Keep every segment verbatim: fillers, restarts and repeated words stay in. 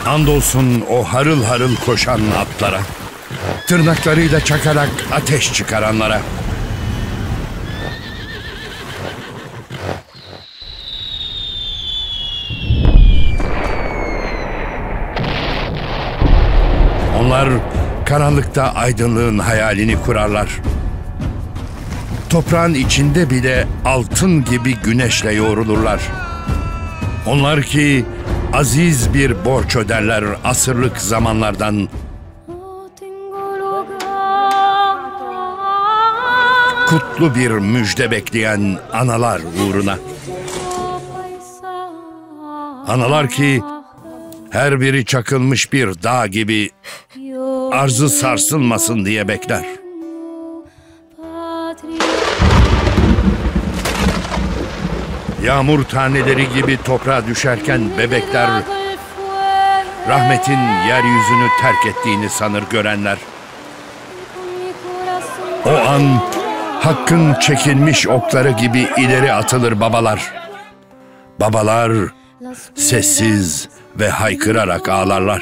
Andolsun o harıl harıl koşan atlara, tırnaklarıyla çakarak ateş çıkaranlara. Onlar karanlıkta aydınlığın hayalini kurarlar. Toprağın içinde bile altın gibi güneşle yoğrulurlar. Onlar ki aziz bir borç öderler asırlık zamanlardan. Kutlu bir müjde bekleyen analar uğruna. Analar ki her biri çakılmış bir dağ gibi arzı sarsılmasın diye bekler. Yağmur taneleri gibi toprağa düşerken bebekler rahmetin yeryüzünü terk ettiğini sanır görenler. O an hakkın çekilmiş okları gibi ileri atılır babalar. Babalar sessiz ve haykırarak ağlarlar.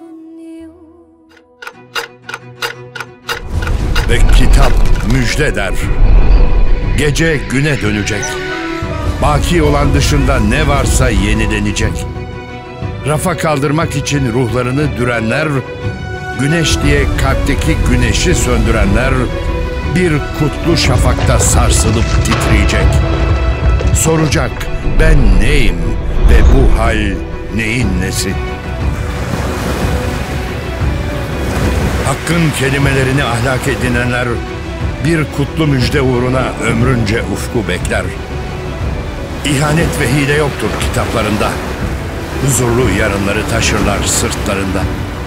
Ve kitap müjde der. Gece güne dönecek. Baki olan dışında ne varsa yenilenecek. Rafa kaldırmak için ruhlarını dürenler, güneş diye kalpteki güneşi söndürenler, bir kutlu şafakta sarsılıp titreyecek. Soracak, ben neyim ve bu hal neyin nesi? Hakkın kelimelerini ahlak edinenler, bir kutlu müjde uğruna ömrünce ufku bekler. İhanet ve hile yoktur kitaplarında. Huzurlu yarınları taşırlar sırtlarında.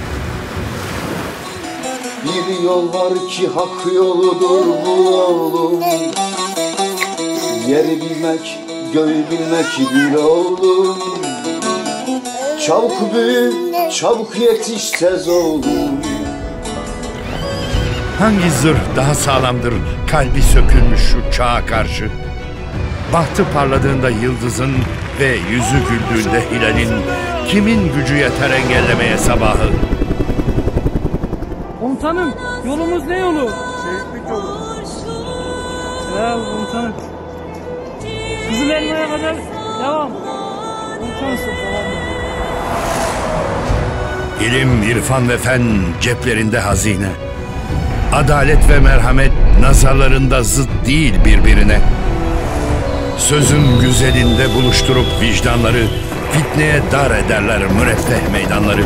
Bir yol var ki hak yoludur bu oğlum. Yeri bilmek, göğü bilmek bir oğlum. Çabuk büyü, çabuk yetiş tez oğlum. Hangi zırh daha sağlamdır kalbi sökülmüş şu çağa karşı? Bahtı parladığında yıldızın ve yüzü güldüğünde hilalin, kimin gücü yeter engellemeye sabahı? Komutanım, yolumuz ne yolu? Şehitlik yolu. Ya komutanım. Kızılelma'ya kadar devam. Komutanım, devam. İlim, irfan ve fen ceplerinde hazine. Adalet ve merhamet nazarlarında zıt değil birbirine. Sözün güzelinde buluşturup vicdanları, fitneye dar ederler müreffeh meydanları.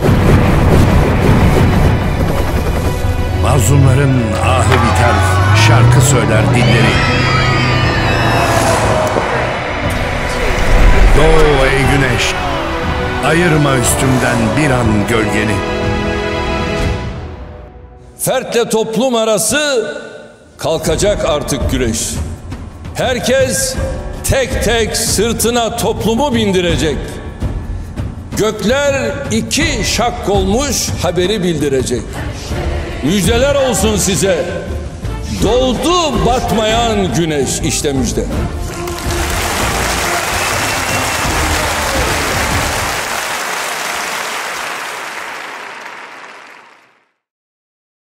Mazlumların ahı biter, şarkı söyler dilleri. Doğu ey güneş, ayırma üstümden bir an gölgeni. Fertle toplum arası kalkacak artık güreş. Herkes tek tek sırtına toplumu bindirecek. Gökler iki şak olmuş haberi bildirecek. Müjdeler olsun size. Doğdu batmayan güneş, işte müjde.